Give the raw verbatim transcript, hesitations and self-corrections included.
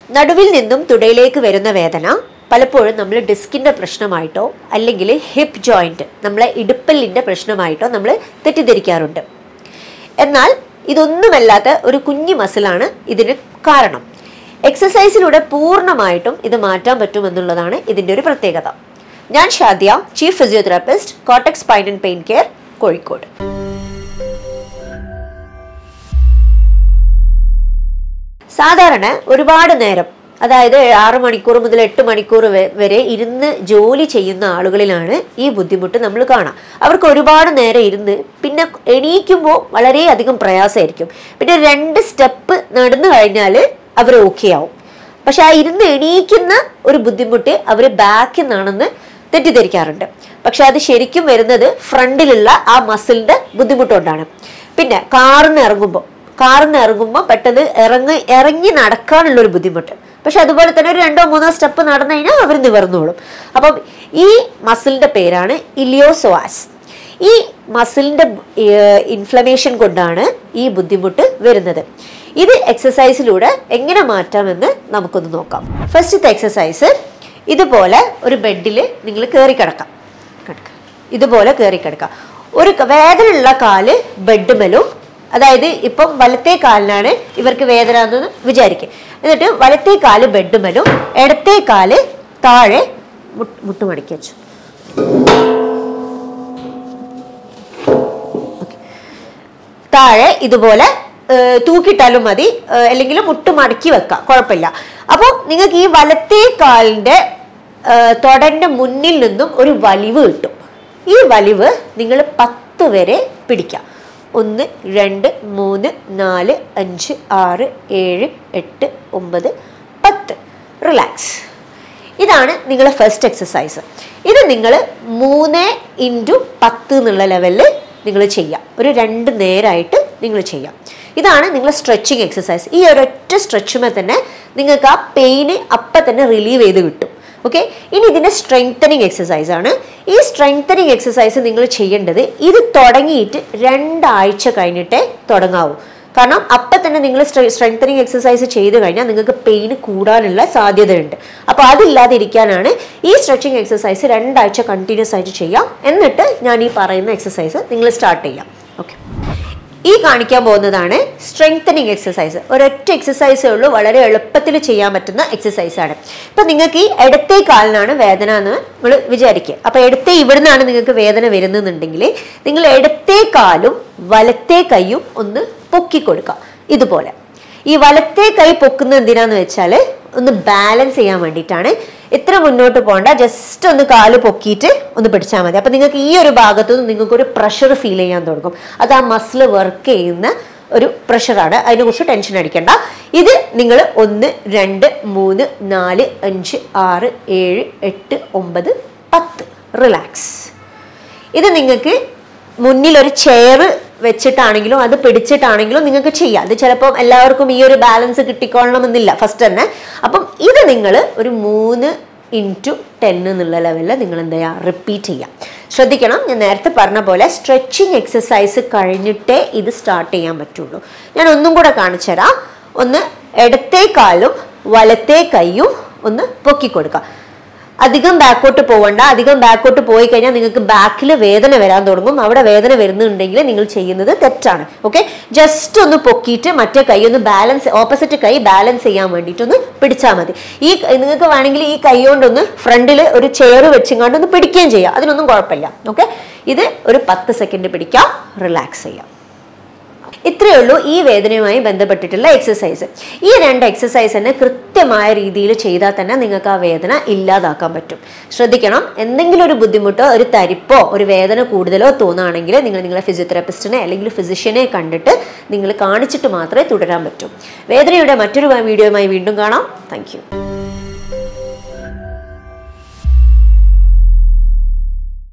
നടുവിൽ നിന്നും തുടയിലേക്ക് വരുന്ന വേദന പലപ്പോഴും നമ്മൾ ഡിസ്കിൻ്റെ പ്രശ്നമായിട്ടോ അല്ലെങ്കിൽ ഹിപ്പ് ജോയിൻറ്റ് നമ്മളെ ഇടുപ്പല്ലിൻ്റെ പ്രശ്നമായിട്ടോ നമ്മൾ തെറ്റിദ്ധരിക്കാറുണ്ട്. എന്നാൽ ഇതൊന്നുമല്ലാത്ത ഒരു കുഞ്ഞു മസിലാണ് ഇതിന് കാരണം. എക്സസൈസിലൂടെ പൂർണ്ണമായിട്ടും ഇത് മാറ്റാൻ പറ്റുമെന്നുള്ളതാണ് ഇതിൻ്റെ ഒരു പ്രത്യേകത. ഞാൻ Shadiya, chief physiotherapist, cortex spine and pain care, Kozhikode. സാധാരണ ഒരുപാട് നേരം, അതായത് ആറ് മണിക്കൂർ മുതൽ എട്ട് മണിക്കൂർ വരെ ഇരുന്ന് ജോലി ചെയ്യുന്ന ആളുകളിലാണ് ഈ ബുദ്ധിമുട്ട് നമ്മൾ കാണാം. അവർക്ക് ഒരുപാട് നേരം ഇരുന്ന് പിന്നെ എണീക്കുമ്പോൾ വളരെയധികം പ്രയാസമായിരിക്കും. പിന്നെ രണ്ട് സ്റ്റെപ്പ് നടന്നു കഴിഞ്ഞാൽ അവർ ഓക്കെ ആവും. പക്ഷെ ആ ഇരുന്ന് എണീക്കുന്ന ഒരു ബുദ്ധിമുട്ട് അവർ ബാക്കിൽ നിന്നാണെന്ന് തെറ്റിദ്ധരിക്കാറുണ്ട്. പക്ഷെ അത് ശരിക്കും വരുന്നത് ഫ്രണ്ടിലുള്ള ആ മസിലിൻ്റെ ബുദ്ധിമുട്ടുകൊണ്ടാണ്. പിന്നെ കാറിന്ന് ഇറങ്ങുമ്പോൾ കാറിന്ന് ഇറങ്ങുമ്പോൾ പെട്ടെന്ന് ഇറങ്ങി ഇറങ്ങി നടക്കാനുള്ളൊരു ബുദ്ധിമുട്ട്. പക്ഷെ അതുപോലെ തന്നെ ഒരു രണ്ടോ മൂന്നോ സ്റ്റെപ്പ് നടന്നു കഴിഞ്ഞാൽ അവർ നിവർന്നോളും. അപ്പം ഈ മസിലിൻ്റെ പേരാണ് ഇലിയോസോവാസ്. ഈ മസിലിൻ്റെ ഇൻഫ്ലമേഷൻ കൊണ്ടാണ് ഈ ബുദ്ധിമുട്ട് വരുന്നത്. ഇത് എക്സസൈസിലൂടെ എങ്ങനെ മാറ്റാമെന്ന് നമുക്കൊന്ന് നോക്കാം. ഫസ്റ്റത്തെ എക്സസൈസ്, ഇതുപോലെ ഒരു ബെഡിൽ നിങ്ങൾ കയറി കിടക്കാം. കിടക്കാം ഇതുപോലെ കയറി കിടക്കാം. ഒരു വേദനയുള്ള കാല് ബെഡ്മേലും, അതായത് ഇപ്പം വലത്തേ കാലിനാണ് ഇവർക്ക് വേദന എന്ന് വിചാരിക്കും. എന്നിട്ട് വലത്തേ കാല് ബെഡ്മേലും ഇടത്തേ കാല് താഴെ മുട്ടുമടക്കി വെച്ചു. താഴെ ഇതുപോലെ തൂക്കിയിട്ടാലും മതി, അല്ലെങ്കിൽ മുട്ട് മടക്കി വെക്കാം, കുഴപ്പമില്ല. അപ്പോൾ നിങ്ങൾക്ക് ഈ വലത്തേ കാലിൻ്റെ തൊടൻ്റെ മുന്നിൽ നിന്നും ഒരു വലിവ് കിട്ടും. ഈ വലിവ് നിങ്ങൾ പത്ത് വരെ പിടിക്കാം. ഒന്ന്, രണ്ട്, മൂന്ന്, നാല്, അഞ്ച്, ആറ്, ഏഴ്, എട്ട്, ഒമ്പത്, പത്ത്. റിലാക്സ്. ഇതാണ് നിങ്ങളെ ഫസ്റ്റ് എക്സസൈസ്. ഇത് നിങ്ങൾ മൂന്ന് ഇൻറ്റു പത്ത് എന്നുള്ള ലെവലിൽ നിങ്ങൾ ചെയ്യാം. ഒരു രണ്ട് നേരമായിട്ട് നിങ്ങൾ ചെയ്യാം. ഇതാണ് നിങ്ങളെ സ്ട്രെച്ചിങ് എക്സസൈസ്. ഈ ഒരൊറ്റ സ്ട്രെച്ചുമ്പോൾ തന്നെ നിങ്ങൾക്ക് ആ പെയിന് അപ്പം തന്നെ റിലീവ് ചെയ്ത് കിട്ടും. ഓക്കെ, ഇനി ഇതിൻ്റെ സ്ട്രെങ്തനിങ് എക്സസൈസ് ആണ്. ഈ സ്ട്രെങ്തനിങ് എക്സസൈസ് നിങ്ങൾ ചെയ്യേണ്ടത് ഇത് തുടങ്ങിയിട്ട് രണ്ടാഴ്ച കഴിഞ്ഞിട്ടേ തുടങ്ങാവൂ. കാരണം അപ്പം തന്നെ നിങ്ങൾ സ്ട്രെങ്തനിങ് എക്സസൈസ് ചെയ്ത് കഴിഞ്ഞാൽ നിങ്ങൾക്ക് പെയിന് കൂടാനുള്ള സാധ്യതയുണ്ട്. അപ്പോൾ അതില്ലാതിരിക്കാനാണ് ഈ സ്ട്രെച്ചിങ് എക്സസൈസ് രണ്ടാഴ്ച കണ്ടിന്യൂസ് ആയിട്ട് ചെയ്യാം. എന്നിട്ട് ഞാൻ ഈ പറയുന്ന എക്സസൈസ് നിങ്ങൾ സ്റ്റാർട്ട് ചെയ്യാം. ഓക്കെ, ഈ കാണിക്കാൻ പോകുന്നതാണ് സ്ട്രെങ്തനിങ് എക്സസൈസ്. ഒരൊറ്റ എക്സസൈസേ ഉള്ളൂ, വളരെ എളുപ്പത്തിൽ ചെയ്യാൻ പറ്റുന്ന എക്സസൈസാണ്. ഇപ്പം നിങ്ങൾക്ക് ഈ ഇടത്തേ കാലിനാണ് വേദന എന്ന് നമ്മൾ വിചാരിക്കുക. അപ്പോൾ ഇടത്തേ ഇവിടുന്നാണ് നിങ്ങൾക്ക് വേദന വരുന്നുണ്ടെങ്കിൽ നിങ്ങൾ ഇടത്തേ കാലും വലത്തേ കൈയും ഒന്ന് പൊക്കി കൊടുക്കുക. ഇതുപോലെ ഈ വലത്തേ കൈ പൊക്കുന്നത് എന്തിനാന്ന് വെച്ചാൽ ഒന്ന് ബാലൻസ് ചെയ്യാൻ വേണ്ടിയിട്ടാണ്. ഇത്ര മുന്നോട്ട് പോകണ്ട, ജസ്റ്റ് ഒന്ന് കാല് പൊക്കിയിട്ട് ഒന്ന് പിടിച്ചാൽ മതി. അപ്പം നിങ്ങൾക്ക് ഈ ഒരു ഭാഗത്തു നിന്ന് നിങ്ങൾക്കൊരു പ്രഷർ ഫീൽ ചെയ്യാൻ തുടങ്ങും. അത് ആ മസിൽ വർക്ക് ചെയ്യുന്ന ഒരു പ്രഷറാണ്. അതിനെക്കുറിച്ച് ടെൻഷൻ അടിക്കേണ്ട. ഇത് നിങ്ങൾ ഒന്ന്, രണ്ട്, മൂന്ന്, നാല്, അഞ്ച്, ആറ്, ഏഴ്, എട്ട്, ഒമ്പത്, പത്ത്. റിലാക്സ്. ഇത് നിങ്ങൾക്ക് മുന്നിൽ ഒരു ചെയർ വെച്ചിട്ടാണെങ്കിലും അത് പിടിച്ചിട്ടാണെങ്കിലും നിങ്ങൾക്ക് ചെയ്യാം. അത് ചിലപ്പം എല്ലാവർക്കും ഈ ഒരു ബാലൻസ് കിട്ടിക്കൊള്ളണമെന്നില്ല ഫസ്റ്റ് തന്നെ. അപ്പം ഇത് നിങ്ങൾ ഒരു മൂന്ന് ഇൻറ്റു ടെൻ എന്നുള്ള ലെവലിൽ നിങ്ങൾ എന്താ ചെയ്യുക, റിപ്പീറ്റ് ചെയ്യാം. ശ്രദ്ധിക്കണം, ഞാൻ നേരത്തെ പറഞ്ഞ പോലെ സ്ട്രെച്ചിങ് എക്സസൈസ് കഴിഞ്ഞിട്ടേ ഇത് സ്റ്റാർട്ട് ചെയ്യാൻ പറ്റുള്ളൂ. ഞാൻ ഒന്നും കൂടെ കാണിച്ചു തരാം. ഒന്ന് ഇടത്തേ കാലും വലത്തേ കൈയും ഒന്ന് പൊക്കി കൊടുക്കുക. അധികം ബാക്കോട്ട് പോകണ്ട. അധികം ബാക്കോട്ട് പോയി കഴിഞ്ഞാൽ നിങ്ങൾക്ക് ബാക്കിൽ വേദന വരാൻ തുടങ്ങും. അവിടെ വേദന വരുന്നുണ്ടെങ്കിൽ നിങ്ങൾ ചെയ്യുന്നത് തെറ്റാണ്. ഓക്കെ, ജസ്റ്റ് ഒന്ന് പൊക്കിയിട്ട് മറ്റേ കൈ ഒന്ന് ബാലൻസ്, ഓപ്പോസിറ്റ് കൈ ബാലൻസ് ചെയ്യാൻ വേണ്ടിയിട്ടൊന്ന് പിടിച്ചാൽ മതി. ഈ നിങ്ങൾക്ക് വേണമെങ്കിൽ ഈ കൈ കൊണ്ടൊന്ന് ഫ്രണ്ടിൽ ഒരു ചെയർ വെച്ചിങ്ങാണ്ട് ഒന്ന് പിടിക്കുകയും ചെയ്യാം. അതിനൊന്നും കുഴപ്പമില്ല. ഓക്കെ, ഇത് ഒരു പത്ത് സെക്കൻഡ് പിടിക്കാം, റിലാക്സ് ചെയ്യാം. ഇത്രയേ ഉള്ളൂ ഈ വേദനയുമായി ബന്ധപ്പെട്ടിട്ടുള്ള എക്സസൈസ്. ഈ രണ്ട് എക്സസൈസ് തന്നെ കൃത്യമായ രീതിയിൽ ചെയ്താൽ തന്നെ നിങ്ങൾക്ക് ആ വേദന ഇല്ലാതാക്കാൻ പറ്റും. ശ്രദ്ധിക്കണം, എന്തെങ്കിലും ഒരു ബുദ്ധിമുട്ടോ ഒരു തരിപ്പോ ഒരു വേദന കൂടുതലോ തോന്നുകയാണെങ്കിൽ നിങ്ങൾ നിങ്ങളെ ഫിസിയോതെറാപ്പിസ്റ്റിനെ അല്ലെങ്കിൽ ഫിസിഷ്യനെ കണ്ടിട്ട് നിങ്ങൾ കാണിച്ചിട്ട് മാത്രമേ തുടരാൻ പറ്റൂ. വേദനയുടെ മറ്റൊരു വീഡിയോയുമായി വീണ്ടും കാണാം. Thank U.